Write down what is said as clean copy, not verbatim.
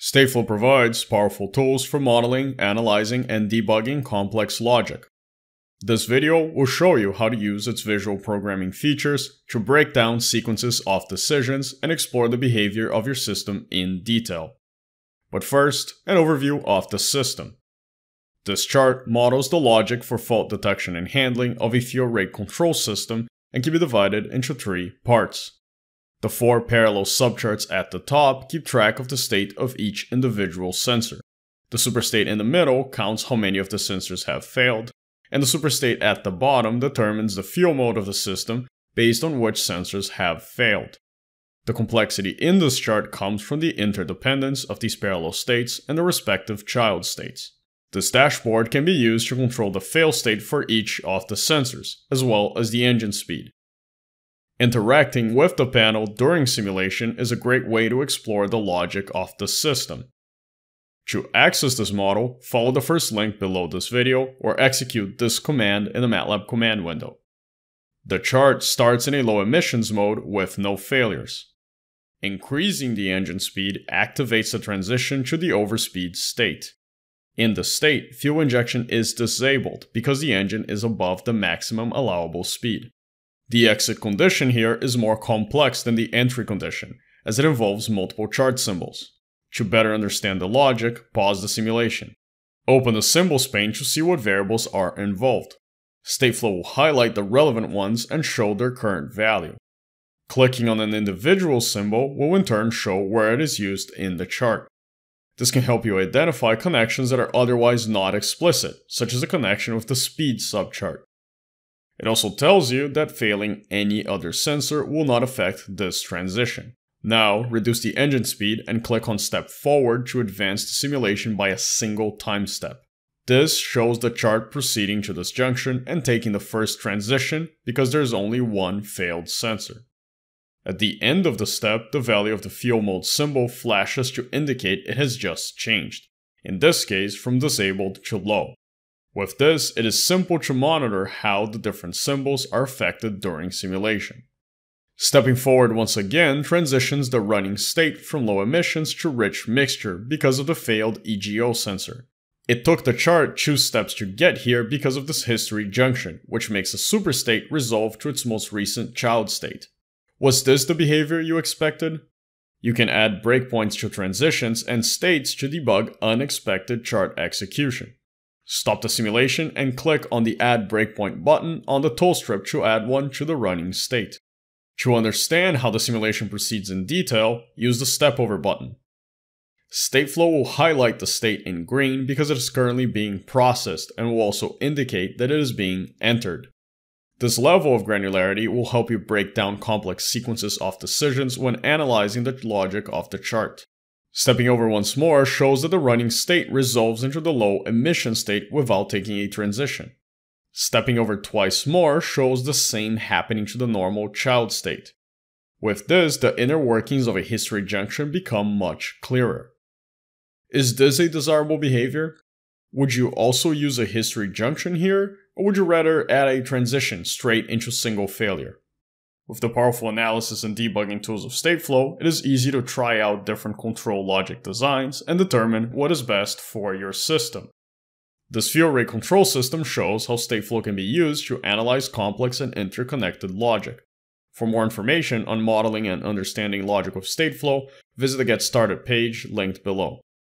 Stateflow provides powerful tools for modeling, analyzing, and debugging complex logic. This video will show you how to use its visual programming features to break down sequences of decisions and explore the behavior of your system in detail. But first, an overview of the system. This chart models the logic for fault detection and handling of a field rate control system and can be divided into three parts. The four parallel subcharts at the top keep track of the state of each individual sensor. The superstate in the middle counts how many of the sensors have failed, and the superstate at the bottom determines the field mode of the system based on which sensors have failed. The complexity in this chart comes from the interdependence of these parallel states and the respective child states. This dashboard can be used to control the fail state for each of the sensors, as well as the engine speed. Interacting with the panel during simulation is a great way to explore the logic of the system. To access this model, follow the first link below this video or execute this command in the MATLAB command window. The chart starts in a low emissions mode with no failures. Increasing the engine speed activates the transition to the overspeed state. In the state, fuel injection is disabled because the engine is above the maximum allowable speed. The exit condition here is more complex than the entry condition, as it involves multiple chart symbols. To better understand the logic, pause the simulation. Open the symbols pane to see what variables are involved. Stateflow will highlight the relevant ones and show their current value. Clicking on an individual symbol will in turn show where it is used in the chart. This can help you identify connections that are otherwise not explicit, such as a connection with the speed subchart. It also tells you that failing any other sensor will not affect this transition. Now, reduce the engine speed and click on Step Forward to advance the simulation by a single time step. This shows the chart proceeding to this junction and taking the first transition because there is only one failed sensor. At the end of the step, the value of the field mode symbol flashes to indicate it has just changed, in this case from disabled to low. With this, it is simple to monitor how the different symbols are affected during simulation. Stepping forward once again transitions the running state from low emissions to rich mixture because of the failed EGO sensor. It took the chart 2 steps to get here because of this history junction, which makes the superstate resolve to its most recent child state. Was this the behavior you expected? You can add breakpoints to transitions and states to debug unexpected chart execution. Stop the simulation and click on the Add Breakpoint button on the tool strip to add one to the running state. To understand how the simulation proceeds in detail, use the Step Over button. Stateflow will highlight the state in green because it is currently being processed and will also indicate that it is being entered. This level of granularity will help you break down complex sequences of decisions when analyzing the logic of the chart. Stepping over once more shows that the running state resolves into the low emission state without taking a transition. Stepping over twice more shows the same happening to the normal child state. With this, the inner workings of a history junction become much clearer. Is this a desirable behavior? Would you also use a history junction here, or would you rather add a transition straight into single failure? With the powerful analysis and debugging tools of Stateflow, it is easy to try out different control logic designs and determine what is best for your system. This field rate control system shows how Stateflow can be used to analyze complex and interconnected logic. For more information on modeling and understanding logic with Stateflow, visit the Get Started page linked below.